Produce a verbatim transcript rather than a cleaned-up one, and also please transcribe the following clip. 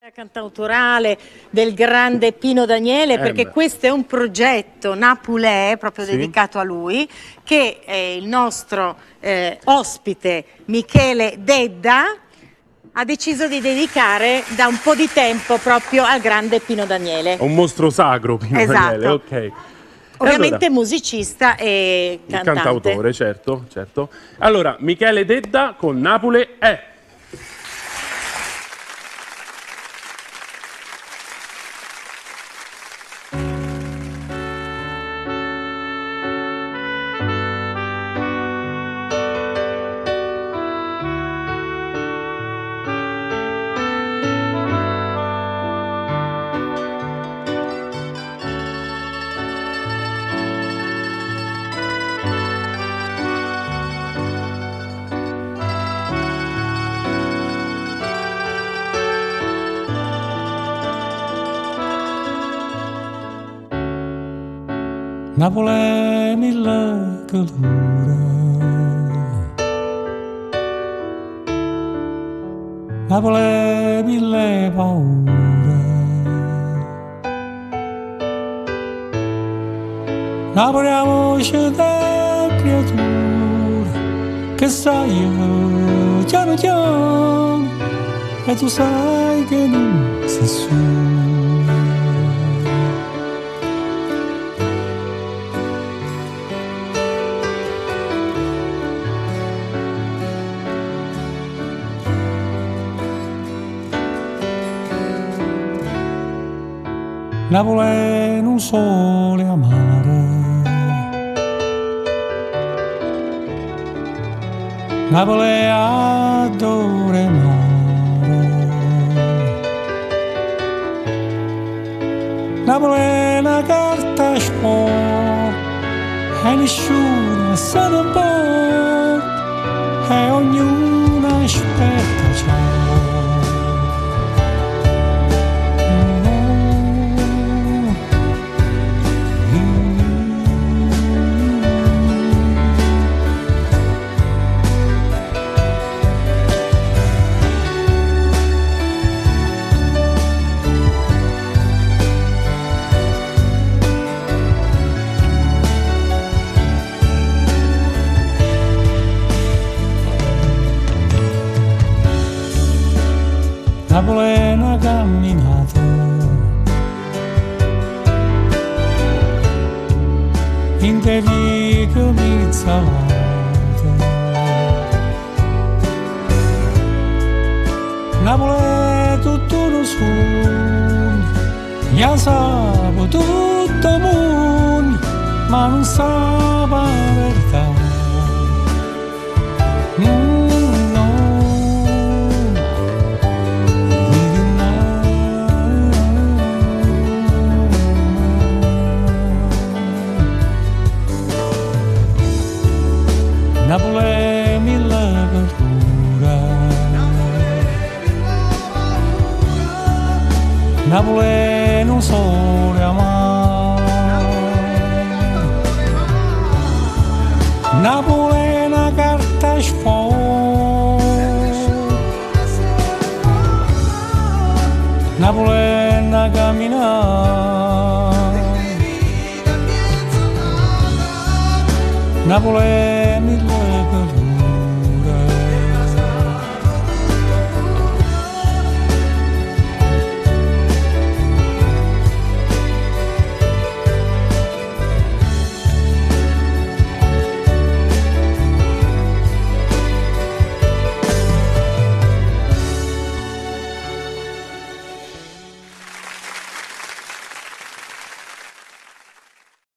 Cantautorale del grande Pino Daniele, eh perché beh. questo è un progetto Napulè proprio Sì. dedicato a lui, che eh, il nostro eh, ospite Michele Dedda ha deciso di dedicare da un po' di tempo proprio al grande Pino Daniele. È un mostro sacro Pino Esatto. Daniele, ok. Ovviamente allora, musicista e cantante. Cantautore, certo, certo. Allora, Michele Dedda con Napoli è... Napoli è mille calura, Napoli è mille paura, Napoli è la voce della creatura che sai piano piano e tu sai che non sei solo. Napoli è un sole amare, Napoli è adore mare, Napoli è una carta sporca e nessuno se ne porta e ognuno aspetta ciò. Napoli è una camminata in te vie che mi salata. Napoli è tutto uno sogno, ne sa tutto il mondo, ma non sa la verità. Mm. Napoli è mille paura, Napoli è un sole amare, Napoli è una carta sfoga, Napoli è una camminata, Napoli è mille